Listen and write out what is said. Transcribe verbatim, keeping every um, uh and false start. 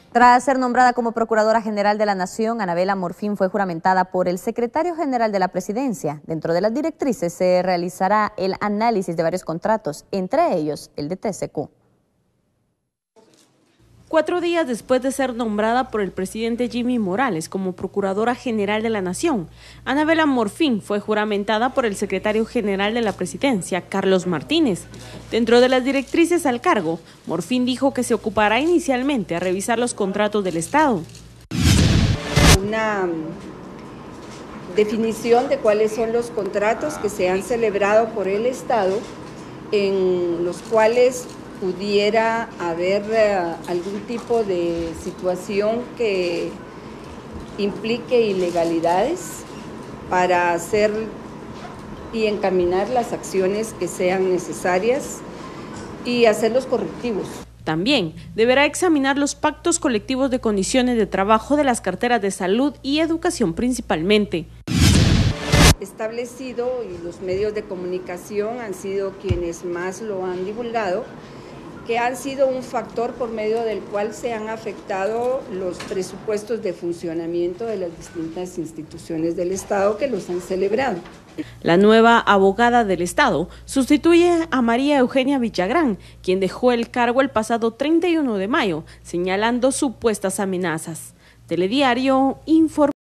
Tras ser nombrada como Procuradora General de la Nación, Anabela Morfín fue juramentada por el Secretario General de la Presidencia. Dentro de las directrices se realizará el análisis de varios contratos, entre ellos el de T C Q. Cuatro días después de ser nombrada por el presidente Jimmy Morales como Procuradora General de la Nación, Anabela Morfín fue juramentada por el Secretario General de la Presidencia, Carlos Martínez. Dentro de las directrices al cargo, Morfín dijo que se ocupará inicialmente a revisar los contratos del Estado. Una definición de cuáles son los contratos que se han celebrado por el Estado, en los cuales pudiera haber uh, algún tipo de situación que implique ilegalidades, para hacer y encaminar las acciones que sean necesarias y hacer los correctivos. También deberá examinar los pactos colectivos de condiciones de trabajo de las carteras de salud y educación principalmente. Establecido, y los medios de comunicación han sido quienes más lo han divulgado, que han sido un factor por medio del cual se han afectado los presupuestos de funcionamiento de las distintas instituciones del Estado que los han celebrado. La nueva abogada del Estado sustituye a María Eugenia Villagrán, quien dejó el cargo el pasado treinta y uno de mayo, señalando supuestas amenazas. Telediario informó.